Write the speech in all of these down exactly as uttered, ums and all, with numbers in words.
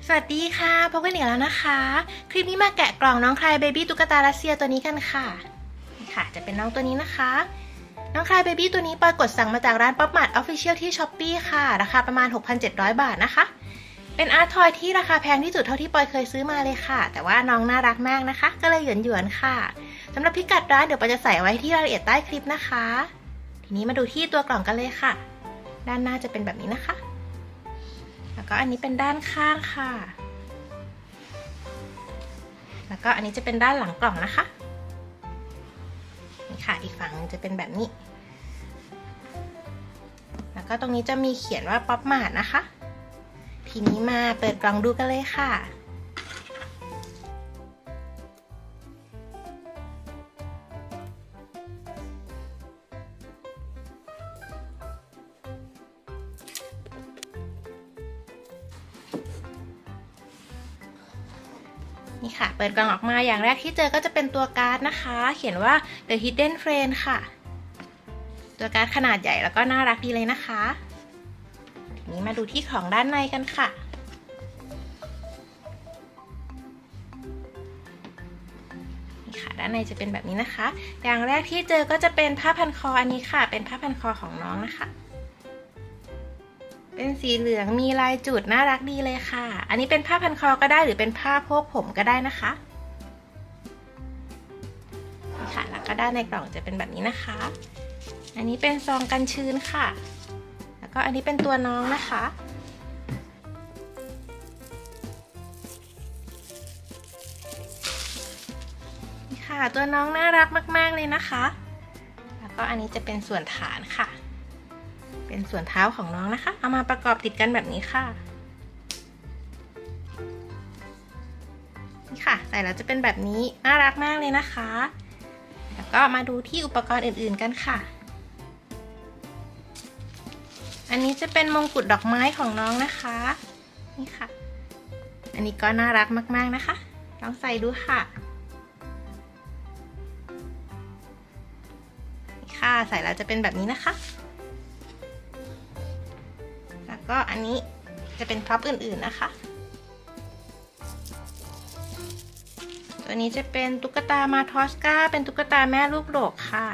สวัสดีค่ะพบกันอีกแล้วนะคะคลิปนี้มาแกะกล่องน้องคลายเบบี้ตุ๊กตารัสเซียตัวนี้กันค่ะค่ะจะเป็นน้องตัวนี้นะคะน้องคลายเบบี้ตัวนี้ปอยกดสั่งมาจากร้านป๊อปมาร์ทออฟฟิเชียลที่ช้อปปี้ค่ะราคาประมาณ หกพันเจ็ดร้อย บาทนะคะเป็นอาร์ตทอยที่ราคาแพงที่สุดเท่าที่ปอยเคยซื้อมาเลยค่ะแต่ว่าน้องน่ารักมากนะคะก็เลยหยวนๆค่ะสำหรับพิกัดร้านเดี๋ยวปอยจะใส่ไว้ที่รายละเอียดใต้คลิปนะคะทีนี้มาดูที่ตัวกล่องกันเลยค่ะด้านหน้าจะเป็นแบบนี้นะคะแล้วก็อันนี้เป็นด้านข้างค่ะแล้วก็อันนี้จะเป็นด้านหลังกล่องนะคะนี่ค่ะอีกฝั่งนึงจะเป็นแบบนี้แล้วก็ตรงนี้จะมีเขียนว่าป๊อปมาร์ทนะคะทีนี้มาเปิดกล่องดูกันเลยค่ะนี่ค่ะเปิดกล่องออกมาอย่างแรกที่เจอก็จะเป็นตัวการ์ดนะคะเขียนว่า The Hidden Friend ค่ะตัวการ์ดขนาดใหญ่แล้วก็น่ารักดีเลยนะคะทีนี้มาดูที่ของด้านในกันค่ะนี่ค่ะด้านในจะเป็นแบบนี้นะคะอย่างแรกที่เจอก็จะเป็นผ้าพันคออันนี้ค่ะเป็นผ้าพันคอของน้องนะคะเป็นสีเหลืองมีลายจุดน่ารักดีเลยค่ะอันนี้เป็นผ้าพันคอก็ได้หรือเป็นผ้าโพกผมก็ได้นะคะนี่ค่ะแล้วก็ด้านในกล่องจะเป็นแบบนี้นะคะอันนี้เป็นซองกันชื้นค่ะแล้วก็อันนี้เป็นตัวน้องนะคะนี่ค่ะตัวน้องน่ารักมากๆเลยนะคะแล้วก็อันนี้จะเป็นส่วนฐานค่ะเป็นส่วนเท้าของน้องนะคะเอามาประกอบติดกันแบบนี้ค่ะนี่ค่ะใส่แล้วจะเป็นแบบนี้น่ารักมากเลยนะคะแล้วก็มาดูที่อุปกรณ์อื่นๆกันค่ะอันนี้จะเป็นมงกุฎดอกไม้ของน้องนะคะนี่ค่ะอันนี้ก็น่ารักมากๆนะคะลองใส่ดูค่ะนี่ค่ะใส่แล้วจะเป็นแบบนี้นะคะแล้วก็อันนี้จะเป็นพร็อพอื่นๆนะคะตัวนี้จะเป็นตุ๊กตามาทอสกาเป็นตุ๊กตาแม่ลูกดกค่ะ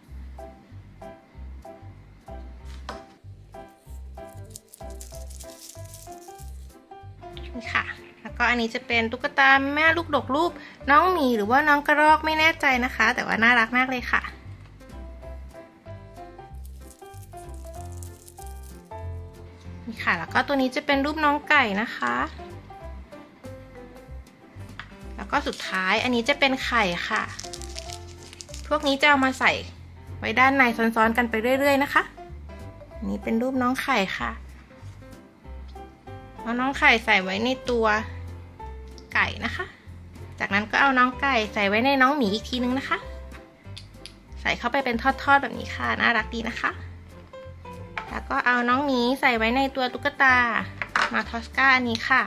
นี่ค่ะแล้วก็อันนี้จะเป็นตุ๊กตาแม่ลูกดกรูปน้องหมีหรือว่าน้องกระรอกไม่แน่ใจนะคะแต่ว่าน่ารักมากเลยค่ะนี่ค่ะแล้วก็ตัวนี้จะเป็นรูปน้องไก่นะคะแล้วก็สุดท้ายอันนี้จะเป็นไข่ค่ะพวกนี้จะเอามาใส่ไว้ด้านในซ้อนๆกันไปเรื่อยๆนะคะอันนี้เป็นรูปน้องไข่ค่ะเอาน้องไข่ใส่ไว้ในตัวไก่นะคะจากนั้นก็เอาน้องไก่ใส่ไว้ในน้องหมีอีกทีนึงนะคะใส่เข้าไปเป็นทอดๆแบบนี้ค่ะน่ารักดีนะคะแล้วก็เอาน้องหมีใส่ไว้ในตัวตุ๊กตามาทอสกาอันนี้ค่ะ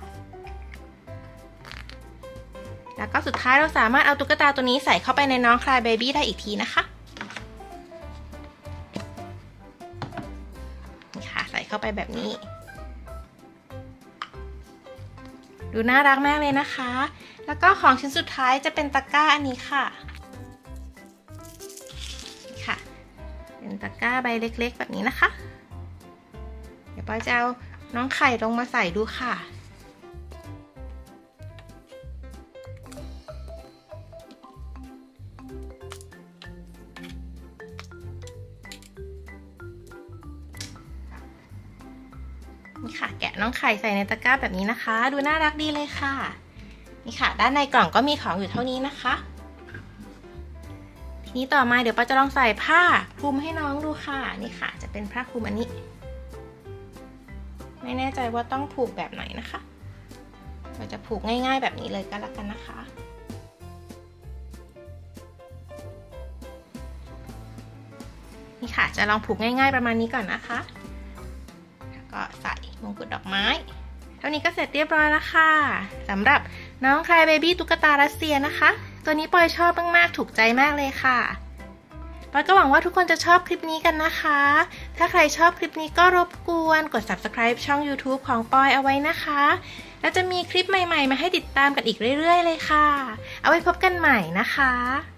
แล้วก็สุดท้ายเราสามารถเอาตุ๊กตาตัวนี้ใส่เข้าไปในน้องคลายเบบี้ได้อีกทีนะคะนี่ค่ะใส่เข้าไปแบบนี้ดูน่ารักมากเลยนะคะแล้วก็ของชิ้นสุดท้ายจะเป็นตะกร้าอันนี้ค่ะนี่ค่ะเป็นตะกร้าใบเล็กๆแบบนี้นะคะเดี๋ยวปอยจะเอาน้องไข่ลงมาใส่ดูค่ะนี่ค่ะแกะน้องไข่ใส่ในตะกร้าแบบนี้นะคะดูน่ารักดีเลยค่ะนี่ค่ะด้านในกล่องก็มีของอยู่เท่านี้นะคะทีนี้ต่อมาเดี๋ยวปาจะลองใส่ผ้าคลุมให้น้องดูค่ะนี่ค่ะจะเป็นผ้าคลุมอันนี้ไม่แน่ใจว่าต้องผูกแบบไหนนะคะเราจะผูกง่ายๆแบบนี้เลยก็แล้วกันนะคะนี่ค่ะจะลองผูกง่ายๆประมาณนี้ก่อนนะคะก็ใส่มงกุฎดอกไม้เท่านี้ก็เสร็จเรียบร้อยแล้วค่ะสำหรับน้องคลายเบบี้ตุ๊กตารัสเซียนะคะตัวนี้ปอยชอบมากๆถูกใจมากเลยค่ะปอยก็หวังว่าทุกคนจะชอบคลิปนี้กันนะคะถ้าใครชอบคลิปนี้ก็รบกวนกด ซับสไครบ์ ช่อง ยูทูบ ของปอยเอาไว้นะคะแล้วจะมีคลิปใหม่ๆมาให้ติดตามกันอีกเรื่อยๆเลยค่ะเอาไว้พบกันใหม่นะคะ